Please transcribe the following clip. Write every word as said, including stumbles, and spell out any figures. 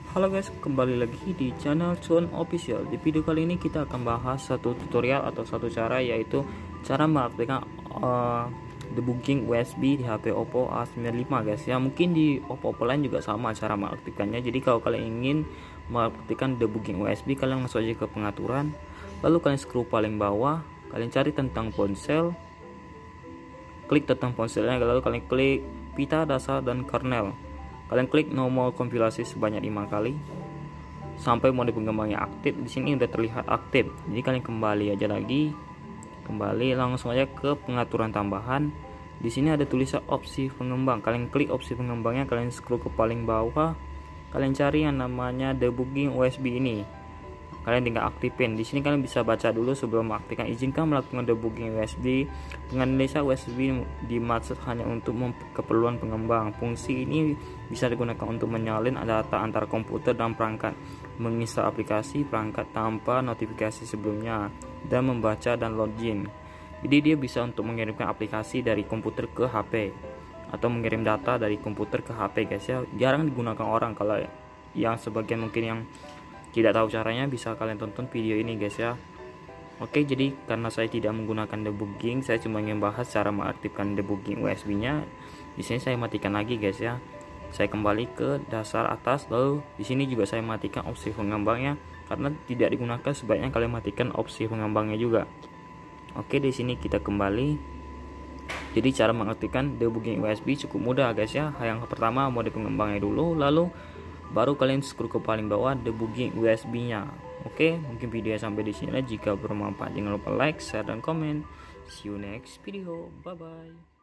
Halo guys, kembali lagi di channel Cuan Official. Di video kali ini kita akan bahas satu tutorial atau satu cara, yaitu cara mengaktifkan uh, debugging U S B di H P Oppo A sembilan lima guys ya. Mungkin di Oppo-Oppo lain juga sama cara mengaktifkannya. Jadi kalau kalian ingin mengaktifkan debugging U S B, kalian langsung aja ke pengaturan, lalu kalian scroll paling bawah, kalian cari tentang ponsel, klik tentang ponselnya, lalu kalian klik pita dasar dan kernel. Kalian klik nomor kompilasi sebanyak lima kali sampai mode pengembangnya aktif. Di sini udah terlihat aktif. Jadi kalian kembali aja lagi, kembali langsung aja ke pengaturan tambahan. Di sini ada tulisan opsi pengembang. Kalian klik opsi pengembangnya, kalian scroll ke paling bawah, kalian cari yang namanya debugging U S B ini. Kalian tinggal aktifin. Di sini kalian bisa baca dulu sebelum mengaktifkan. Izinkan melakukan debugging U S B. Penganalisa U S B dimaksud hanya untuk keperluan pengembang. Fungsi ini bisa digunakan untuk menyalin data antara komputer dan perangkat, menginstal aplikasi perangkat tanpa notifikasi sebelumnya, dan membaca dan login. Jadi dia bisa untuk mengirimkan aplikasi dari komputer ke H P atau mengirim data dari komputer ke H P guys ya. Jarang digunakan orang. Kalau yang sebagian mungkin yang tidak tahu caranya, bisa kalian tonton video ini guys ya. Oke, jadi karena saya tidak menggunakan debugging, saya cuma ingin bahas cara mengaktifkan debugging U S B nya. Di sini saya matikan lagi guys ya. Saya kembali ke dasar atas, lalu di sini juga saya matikan opsi pengembangnya karena tidak digunakan. Sebaiknya kalian matikan opsi pengembangnya juga. Oke, di sini kita kembali. Jadi cara mengaktifkan debugging U S B cukup mudah guys ya. Yang pertama mode pengembangnya dulu, lalu baru kalian scroll ke paling bawah debugging U S B nya. Oke, mungkin video sampai di sini. Jika bermanfaat jangan lupa like, share, dan komen. See you next video. Bye bye.